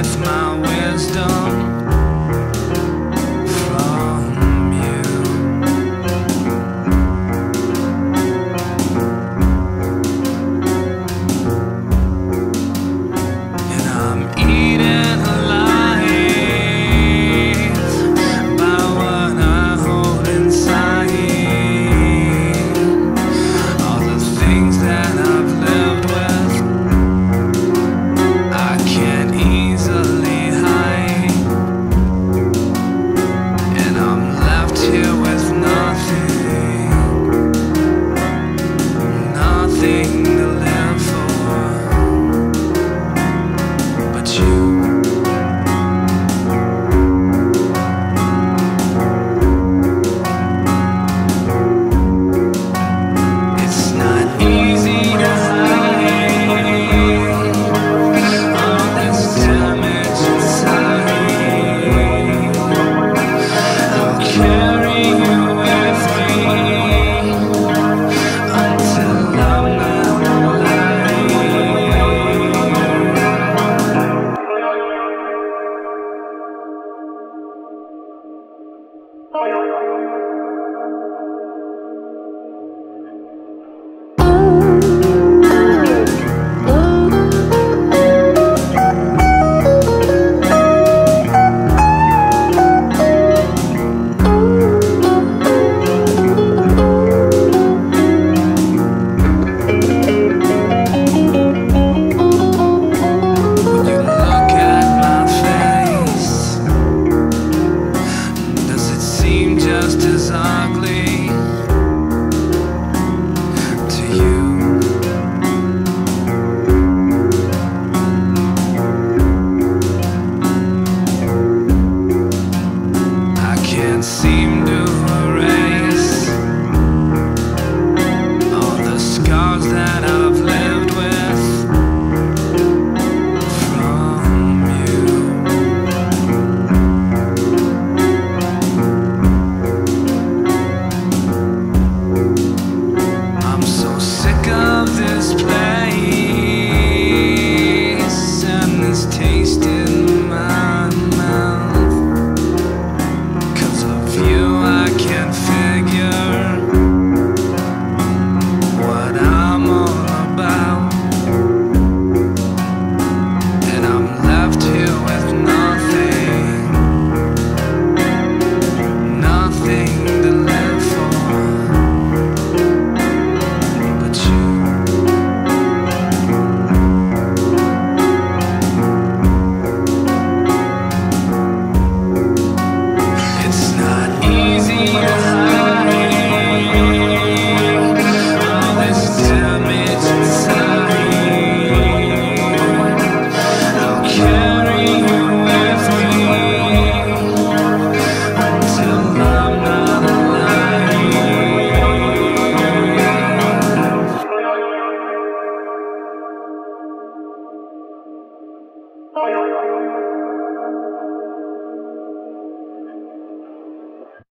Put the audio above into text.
with my wisdom from you. And I'm eaten alive by what I hold inside. All the things that I've lived with, I can't easily hide. And I'm left here with nothing, nothing to live for but you. It's not easy to hide all this damage inside. I'll carry you with me until I'm not alive. When you look at my face, does it seem just as ugly to you? I can't seem to erase all the scars that I've lived with from you. I'm so sick of this place and this taste in my mouth. 'Cause of you I can't figure what I'm all about. And I'm left here with nothing, nothing to live for but you. It's not easy to hide all this damage inside. I'll carry you with me until I'm not alive.